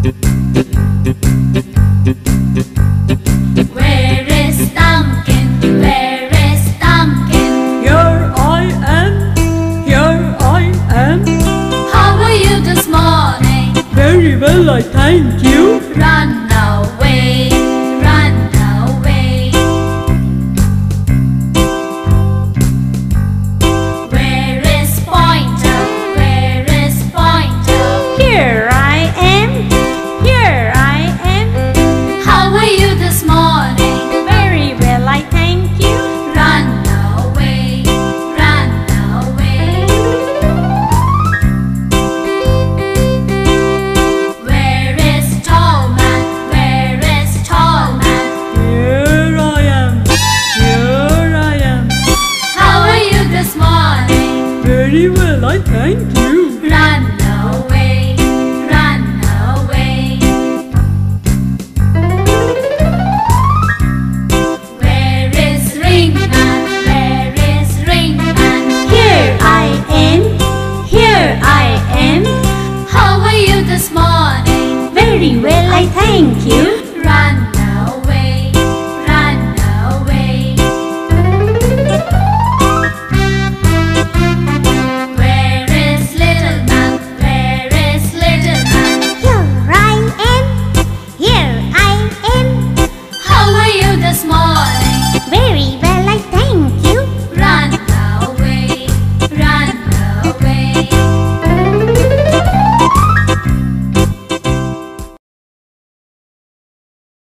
Where is thumbkin? Where is thumbkin? Here I am, here I am. How are you this morning? Very well, I thank you. Run away, run away. Where is Pointer? Where is Pointer? Here I am, here I am. How are you this morning? Very well, I thank you. Run away, run away. Where is Tall Man? Where is Tall Man? Here I am, here I am. How are you this morning? Very well, I thank you. Run away, run away. Where is Ring Man? Where is Ring Man? Here I am, here I am. How are you this morning? Very well, I thank you. Run away, run away. Where is Little Man? Where is Little Man? Here I am, here I am. How are you this morning?